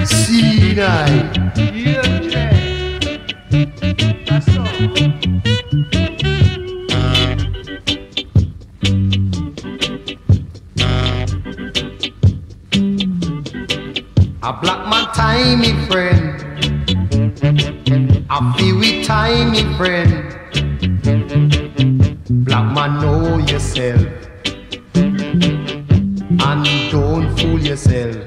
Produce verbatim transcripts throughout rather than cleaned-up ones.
See night. Yeah, Jay. That's all. A black man tiny friend, a feel with tiny friend. Black man know yourself and don't fool yourself.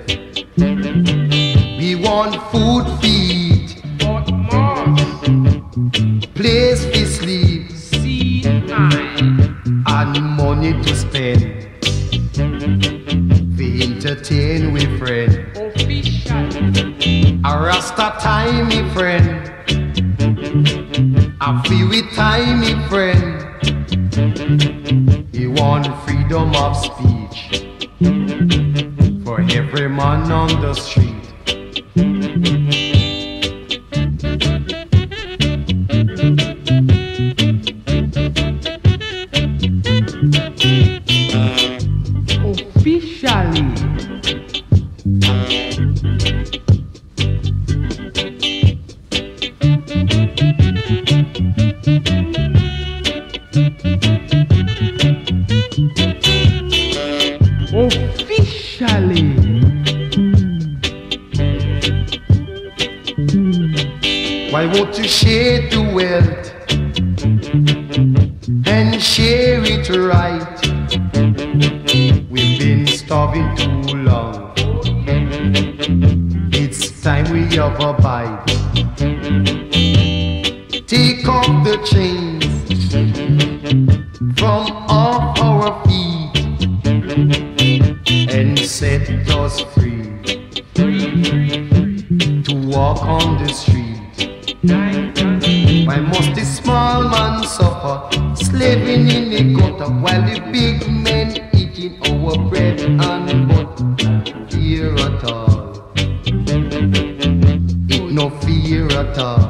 We want food feed, But Mars, place to sleep, C I, and money to spend. We entertain with friend. official. A Rasta tiny friend, a feel with tiny friend. He want freedom of speech for every man on the street. Officially. Officially. Why won't you share the wealth and share it right? We've been starving too long. It's time we have a bite. Take off the chains from off our feet and set us free to walk on the street. Why must the small man suffer, slaving in the gutter, while the big men eating our bread and butter? Fear at all, it no fear at all.